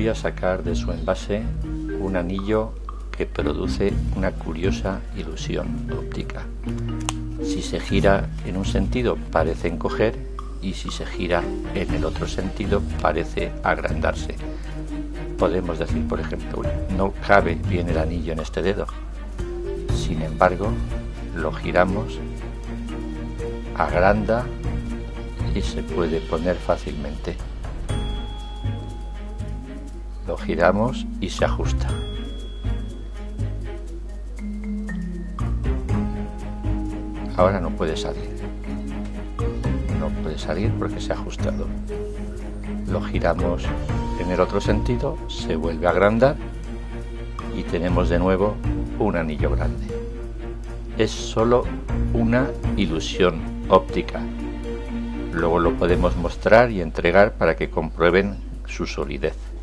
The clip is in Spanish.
voy a sacar de su envase un anillo que produce una curiosa ilusión óptica. Si se gira en un sentido parece encoger y si se gira en el otro sentido parece agrandarse. Podemos decir, por ejemplo, no cabe bien el anillo en este dedo. Sin embargo, lo giramos, agranda y se puede poner fácilmente. Lo giramos y se ajusta. Ahora no puede salir. No puede salir porque se ha ajustado. Lo giramos en el otro sentido, se vuelve a agrandar y tenemos de nuevo un anillo grande. Es solo una ilusión óptica. Luego lo podemos mostrar y entregar para que comprueben su solidez.